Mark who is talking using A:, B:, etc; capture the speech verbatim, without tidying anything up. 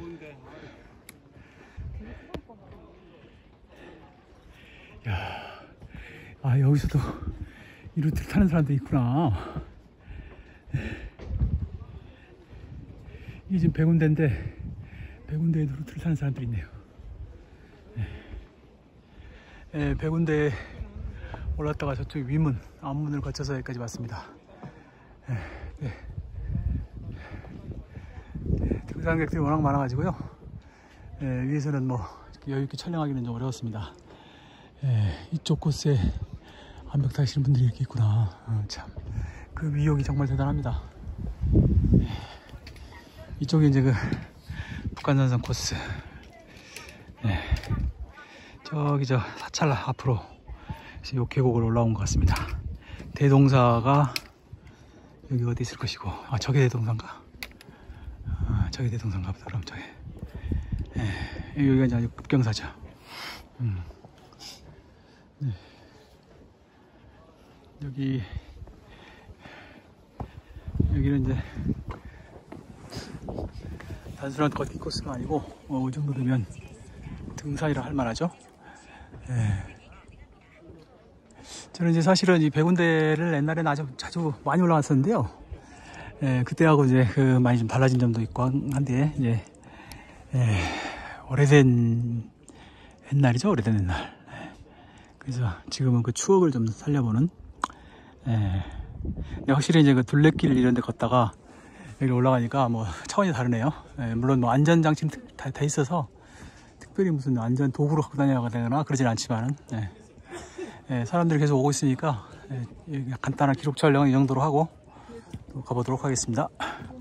A: 야, 아 여기서도 이 루트를 타는 사람도 있구나. 이게 지금 백운대인데 백운대에도 루트를 타는 사람들이 있네요. 네, 백운대에 올랐다가 저쪽 위문, 앞문을 거쳐서 여기까지 왔습니다. 네, 네. 네, 등산객들이 워낙 많아가지고요. 네, 위에서는 뭐 여유있게 촬영하기는 좀 어려웠습니다. 네, 이쪽 코스에 암벽 타시는 분들이 이렇게 있구나. 어, 참, 그 위력이 정말 대단합니다. 네, 이쪽이 이제 그 북한산성 코스. 네, 저기 저 사찰라 앞으로 요 계곡을 올라온 것 같습니다. 대동사가 여기 어디 있을 것이고, 아 저게 대동사인가? 아, 저게 대동사인가 보다. 그럼 저게. 네, 여기가 이제 아주 급경사죠. 음. 네. 여기 여기는 이제 단순한 걷기 코스가 아니고 어, 이 정도 되면 등산이라 할 만하죠. 네. 저는 이제 사실은 이 백운대를 옛날에는 아주 자주 많이 올라갔었는데요. 예, 그때하고 이제 그 많이 좀 달라진 점도 있고 한데, 이제, 예, 오래된 옛날이죠. 오래된 옛날. 예, 그래서 지금은 그 추억을 좀 살려보는, 예, 근데 확실히 이제 그 둘레길 이런 데 걷다가 여기 올라가니까 뭐 차원이 다르네요. 예, 물론 뭐 안전장치는 다, 다 있어서 특별히 무슨 안전 도구로 갖고 다녀야 되거나 그러진 않지만은, 예. 예, 사람들이 계속 오고 있으니까 예, 간단한 기록 촬영 이 정도로 하고 또 가보도록 하겠습니다.